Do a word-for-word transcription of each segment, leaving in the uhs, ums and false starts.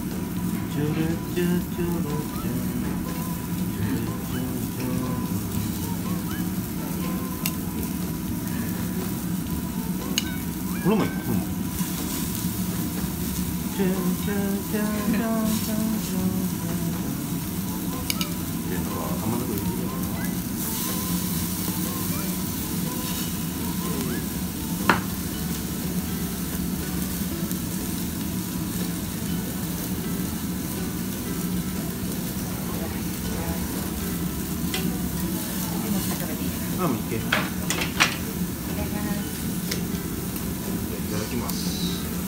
チュルチュチュルチュチュルチュチュこれもいい、これもチュチュチュチュチュチュチュっていうのが玉ねぎ入れるよな。あ、もういけ。いただきます。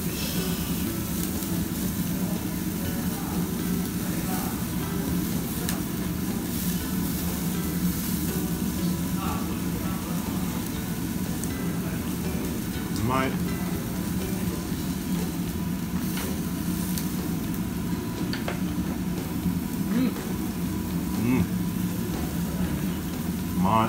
うまい。うん。うん。うまい。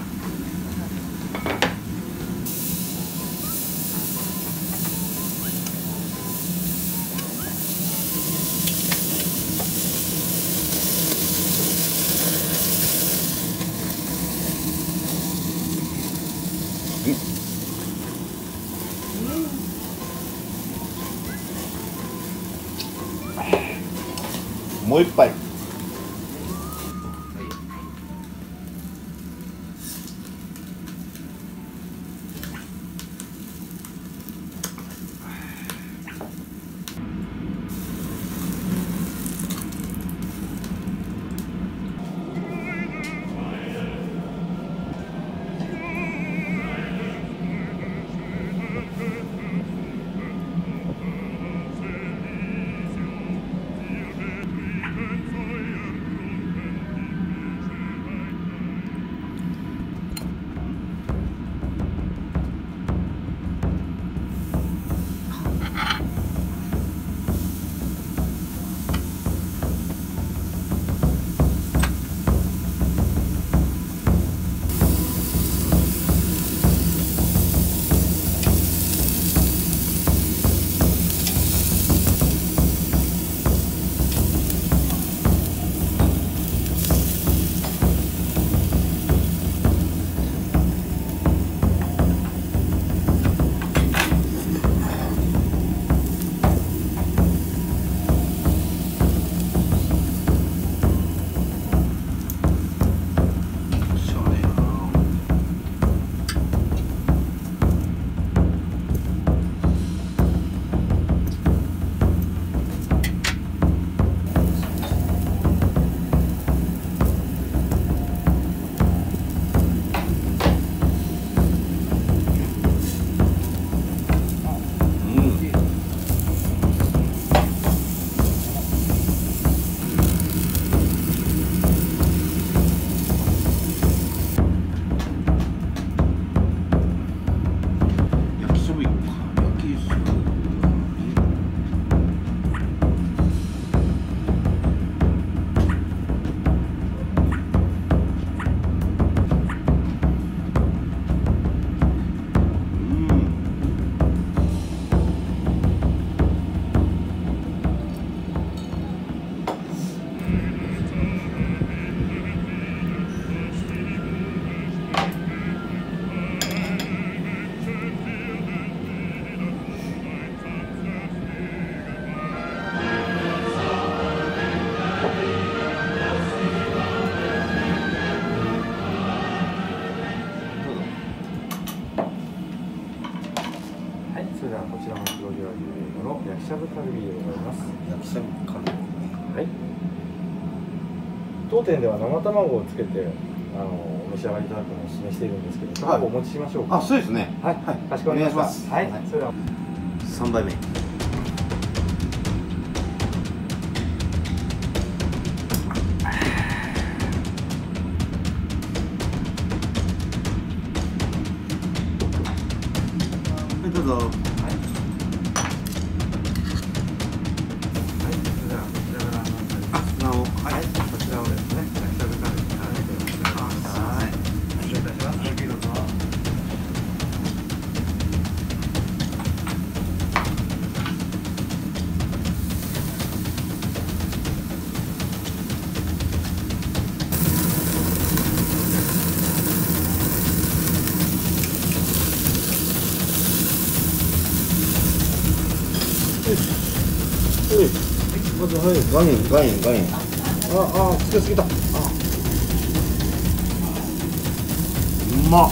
もう一杯。 カルビでございます。 焼きしゃぶカルビ。 はい。当店では生卵をつけてあのお召し上がりいただくのをお勧めしているんですけど、 はい卵をお持ちしましょうか。 あ、そうですね。 はい、はい、かしこまりました。 お願いしますはい、 はいそれでは。 三杯目。はい、どうぞ。 はい。はい、それではこちらからあ、なお、はい。 はい、こちらをですね、焼きしゃぶカルビに絡めてお願いします。はい。失礼いたします。はい、どうぞ。 まず、はい、ガイン、ガイン、ガイン。あ、あ、つけすぎた。あ。うまっ。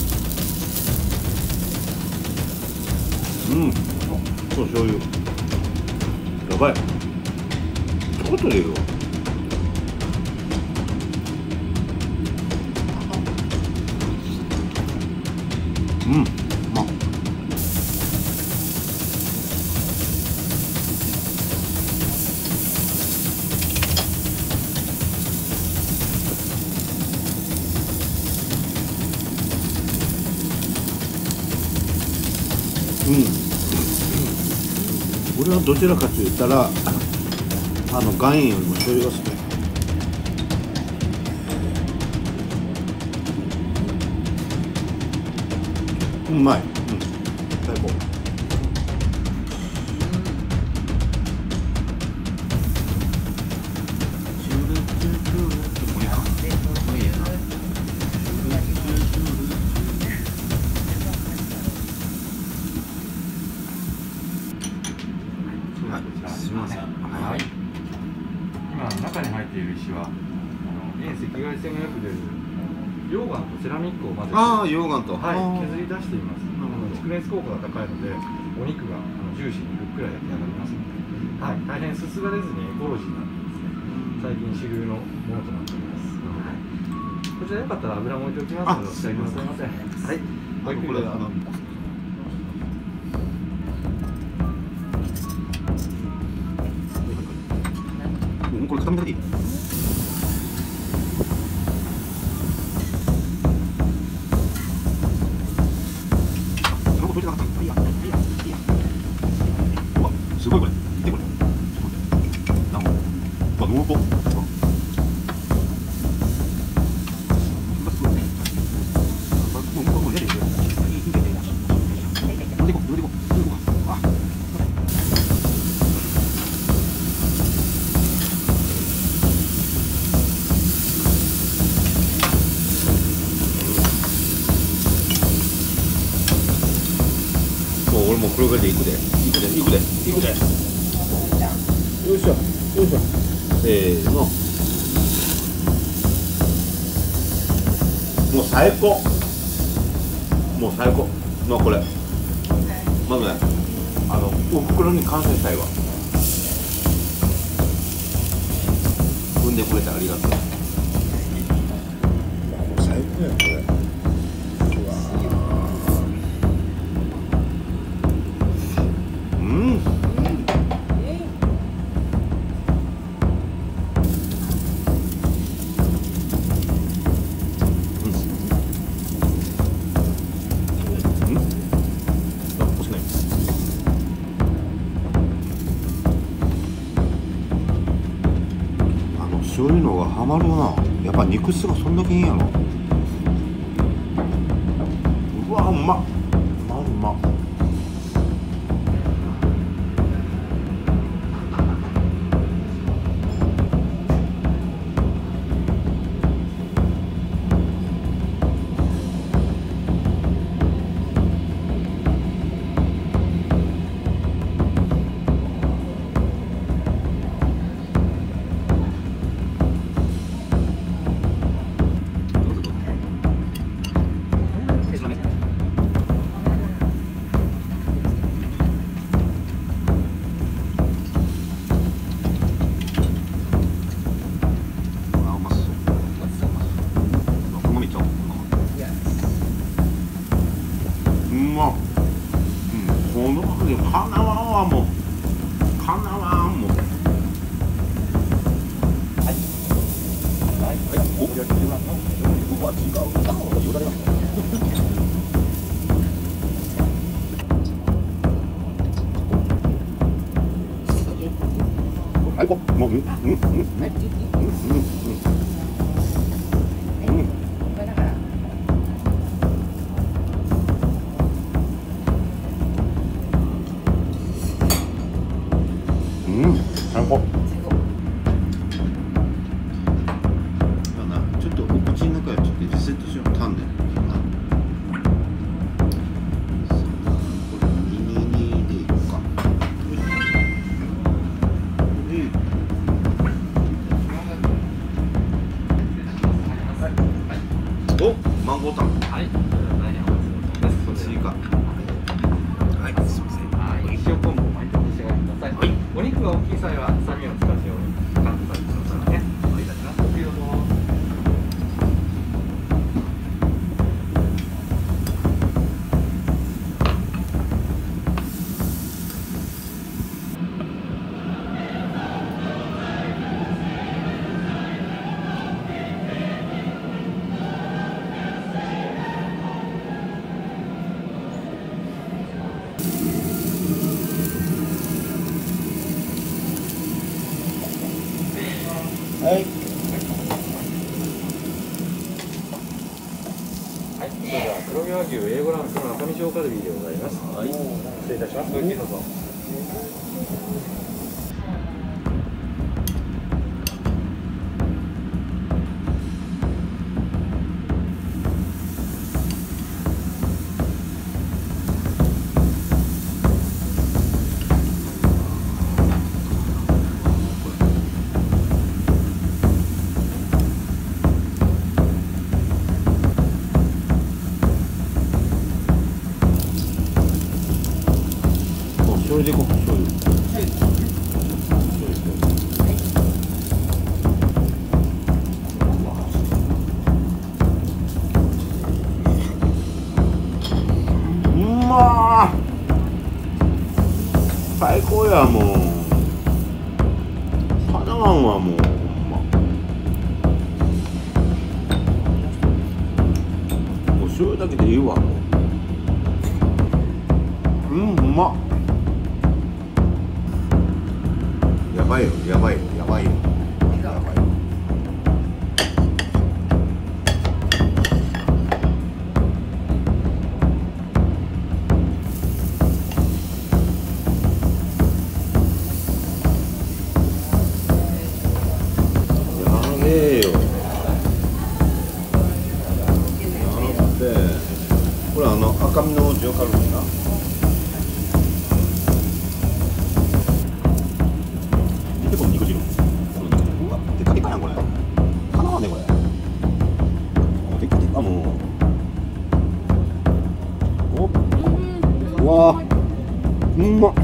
うん。そう、醤油。やばい。ちょこっと入れるわ。うん。うまっ。うん、俺はどちらかと言ったらあの岩塩よりも醤油が好き。うまい、うん、最高。すみません。 はい。今中に入っている石はあの遠赤外線がよく出る溶岩とセラミックを混ぜて、 ああ、溶岩と、 はい、 あー削り出しています。あの蓄熱効果が高いので、お肉があのジューシーにふっくら焼き上がりますので、はい、大変すすがれずにエコロジーになってですね、最近主流のものとなっております。はい、こちらよかったら油も置いておきますので、お使いくださいませ。はい、ごゆっくりどうぞ。 これ傾けていい？卵溶いてなかった。いいや、いいや、いいや。うわ、すごいこれ。見てこれ。なんか、うわ、濃厚。俺もこれぐらいでいくで、いくで、いくで、いくで。よいしょ、よいしょ。せーの。もう最高。もう最高。まあこれ。まずね、あのお袋に感謝したいわ。産んでくれてありがとう。最高やこれ。そういうのがハマるな。やっぱ肉質がそんだけいいんやろ。うわ、うまっ。うまうまっ。 かなわんわもうかなわんもうはいはい、およろしくお願いします。 うわ違うなよだれがはいこもううんうんうんうんうんうん、最高。ちょっとお口の中でちょっとリセットしよう。タンで。これにににでいこうか。お、マンゴータン。 はい。 こっちか。はい、すみません。 はい。塩昆布を巻いてお召し上がりください。はい。お肉が大きい際は臭みを使っておりカットされてくださいね。お願いいたします。ごきどうぞ。 はい。 はい。それでは黒毛和牛 エーご ランクの赤身塩カルビでございます。はい。失礼いたします。ごゆっくりどうぞ。 醤油でいこう。醤油。うまー。最高やもう。かなわんわもう。ほんま。お醤油だけでいいわもう。うん、うまっ。やばいよ、やばいよ、やばいよ。やばいよ。やべえよ。やべえ。これあの赤身の塩カルビな。この肉汁。うわ、でかでかやんこれ。かなわねこれ。でかでかもう。お、うわ、うんまっ。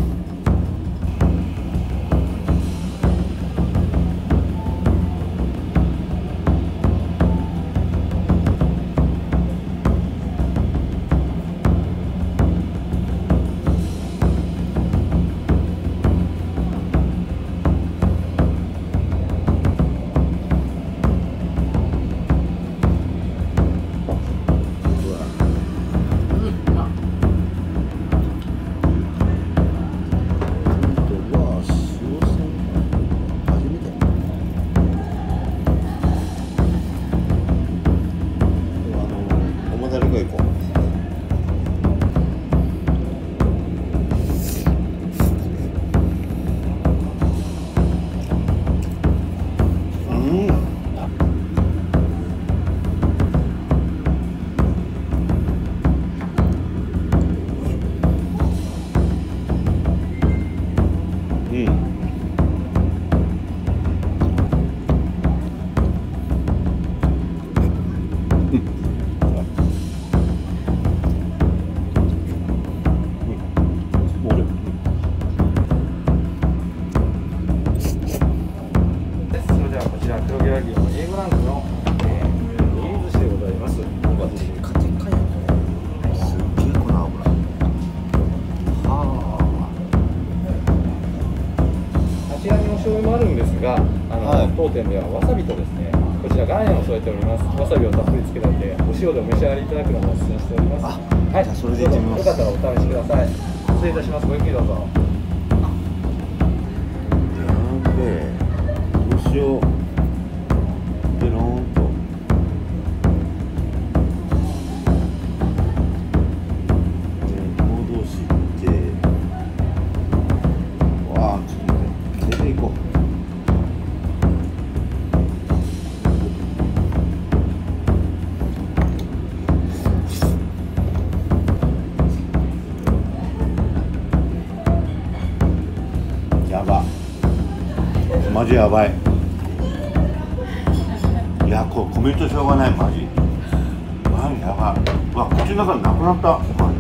醤油もあるんですが、あの、 はい、 当店ではわさびとですね、こちら岩塩を添えております。わさびをたっぷりつけたので、お塩でお召し上がりいただくのもお勧めしております。 あ、 はい、 じゃあそれでいってみます。 よかったらお試しください。失礼いたします。ごゆっくりどうぞ。 やべえ、どうしよう。ペローンと。戻して、わあ、ちょっと待って、出ていこう。やば、マジやばい。いや、こう米としょうがない、マジ。マジやばい。うわ、口の中になくなった。マ